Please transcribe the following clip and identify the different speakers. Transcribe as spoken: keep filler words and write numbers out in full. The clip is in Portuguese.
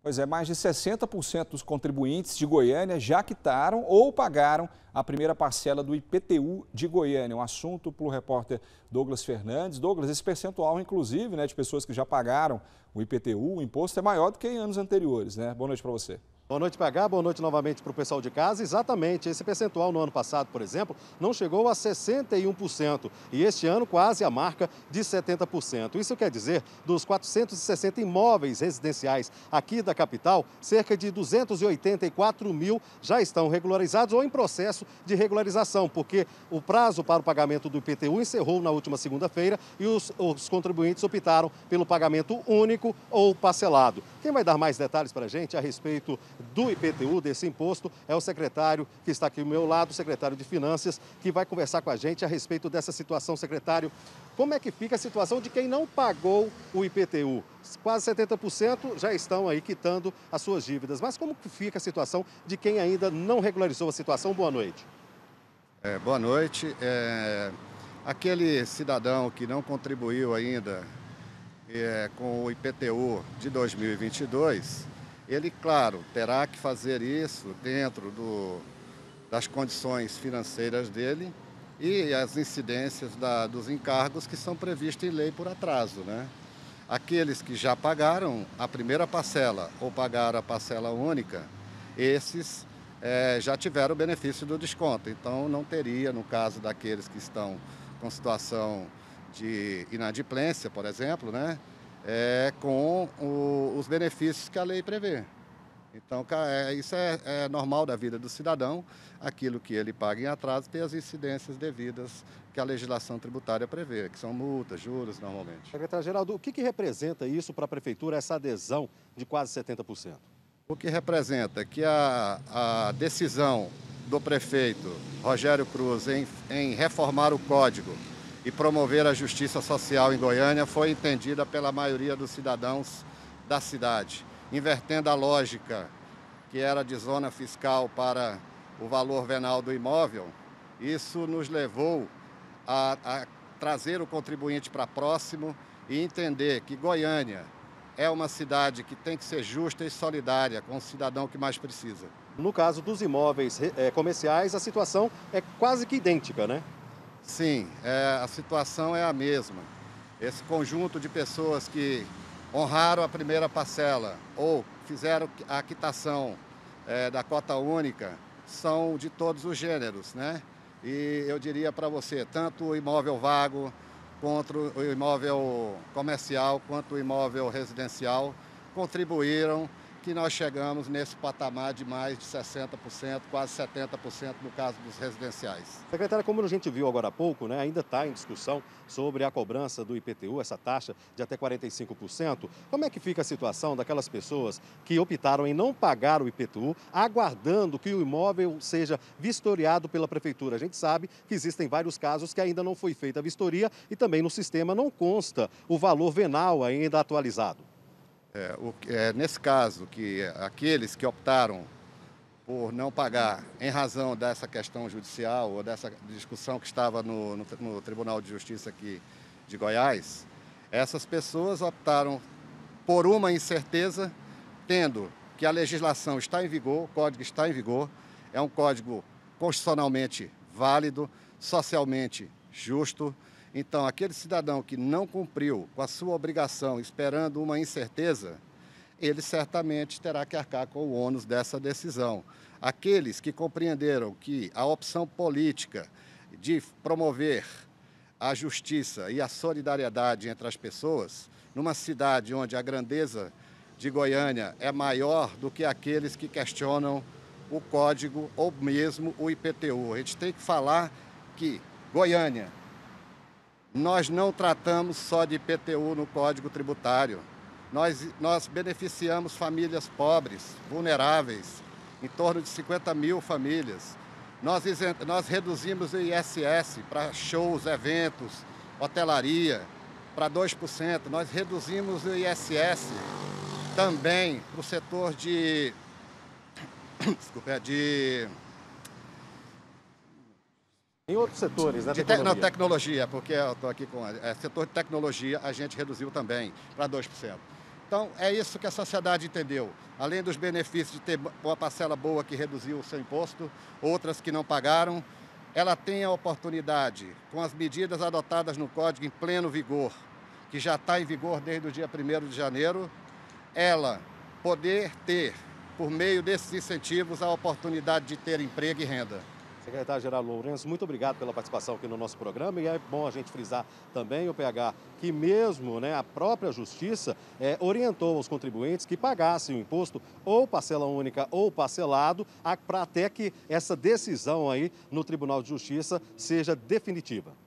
Speaker 1: Pois é, mais de sessenta por cento dos contribuintes de Goiânia já quitaram ou pagaram a primeira parcela do I P T U de Goiânia. Um assunto para o repórter Douglas Fernandes. Douglas, esse percentual, inclusive, né, de pessoas que já pagaram o I P T U, o imposto, é maior do que em anos anteriores, né? Boa noite para você.
Speaker 2: Boa noite, P H. Boa noite novamente para o pessoal de casa. Exatamente, esse percentual no ano passado, por exemplo, não chegou a sessenta e um por cento e este ano quase a marca de setenta por cento. Isso quer dizer, dos quatrocentos e sessenta imóveis residenciais aqui da capital, cerca de duzentos e oitenta e quatro mil já estão regularizados ou em processo de regularização, porque o prazo para o pagamento do I P T U encerrou na última segunda-feira e os, os contribuintes optaram pelo pagamento único ou parcelado. Quem vai dar mais detalhes para a gente a respeito do I P T U, desse imposto, é o secretário que está aqui ao meu lado, o secretário de Finanças, que vai conversar com a gente a respeito dessa situação. Secretário, como é que fica a situação de quem não pagou o I P T U? Quase setenta por cento já estão aí quitando as suas dívidas, mas como que fica a situação de quem ainda não regularizou a situação? Boa noite.
Speaker 3: É, boa noite. É, aquele cidadão que não contribuiu ainda é, com o I P T U de dois mil e vinte e dois, ele, claro, terá que fazer isso dentro do, das condições financeiras dele e as incidências da, dos encargos que são previstos em lei por atraso, né? Aqueles que já pagaram a primeira parcela ou pagaram a parcela única, esses é, já tiveram o benefício do desconto. Então, não teria, no caso daqueles que estão com situação de inadimplência, por exemplo, né? É, com o, os benefícios que a lei prevê. Então, é, isso é, é normal da vida do cidadão, aquilo que ele paga em atraso tem as incidências devidas que a legislação tributária prevê, que são multas, juros, normalmente.
Speaker 2: Secretário Geraldo, o que, que representa isso para a Prefeitura, essa adesão de quase setenta por cento?
Speaker 3: O que representa que a, a decisão do prefeito Rogério Cruz em, em reformar o Código e promover a justiça social em Goiânia foi entendida pela maioria dos cidadãos da cidade, invertendo a lógica que era de zona fiscal para o valor venal do imóvel. Isso nos levou a, a trazer o contribuinte para próximo e entender que Goiânia é uma cidade que tem que ser justa e solidária com o cidadão que mais precisa.
Speaker 2: No caso dos imóveis é, comerciais, a situação é quase que idêntica, né?
Speaker 3: Sim, é, a situação é a mesma. Esse conjunto de pessoas que honraram a primeira parcela ou fizeram a quitação é, da cota única são de todos os gêneros, né? E eu diria para você, tanto o imóvel vago, quanto o imóvel comercial, quanto o imóvel residencial contribuíram que nós chegamos nesse patamar de mais de sessenta por cento, quase setenta por cento no caso dos residenciais.
Speaker 2: Secretária, como a gente viu agora há pouco, né, ainda está em discussão sobre a cobrança do I P T U, essa taxa de até quarenta e cinco por cento. Como é que fica a situação daquelas pessoas que optaram em não pagar o I P T U, aguardando que o imóvel seja vistoriado pela Prefeitura? A gente sabe que existem vários casos que ainda não foi feita a vistoria e também no sistema não consta o valor venal ainda atualizado.
Speaker 3: É, o, é, nesse caso, que aqueles que optaram por não pagar em razão dessa questão judicial ou dessa discussão que estava no, no, no Tribunal de Justiça aqui de Goiás, essas pessoas optaram por uma incerteza, tendo que a legislação está em vigor, o código está em vigor, é um código constitucionalmente válido, socialmente justo. Então, aquele cidadão que não cumpriu com a sua obrigação, esperando uma incerteza, ele certamente terá que arcar com o ônus dessa decisão. Aqueles que compreenderam que a opção política de promover a justiça e a solidariedade entre as pessoas, numa cidade onde a grandeza de Goiânia é maior do que aqueles que questionam o código ou mesmo o I P T U. A gente tem que falar que Goiânia, nós não tratamos só de I P T U no Código Tributário. Nós, nós beneficiamos famílias pobres, vulneráveis, em torno de cinquenta mil famílias. Nós, nós reduzimos o I S S para shows, eventos, hotelaria, para dois por cento. Nós reduzimos o I S S também para o setor de... Desculpa, de...
Speaker 2: Em outros setores, né?
Speaker 3: De te, não, tecnologia, porque eu estou aqui com... É, setor de tecnologia, a gente reduziu também para dois por cento. Então, é isso que a sociedade entendeu. Além dos benefícios de ter uma parcela boa que reduziu o seu imposto, outras que não pagaram, ela tem a oportunidade, com as medidas adotadas no Código em pleno vigor, que já está em vigor desde o dia primeiro de janeiro, ela poder ter, por meio desses incentivos, a oportunidade de ter emprego e renda.
Speaker 2: Secretário-Geral Lourenço, muito obrigado pela participação aqui no nosso programa, e é bom a gente frisar também, o P H, que mesmo, né, a própria Justiça é, orientou os contribuintes que pagassem o imposto ou parcela única ou parcelado, para até que essa decisão aí no Tribunal de Justiça seja definitiva.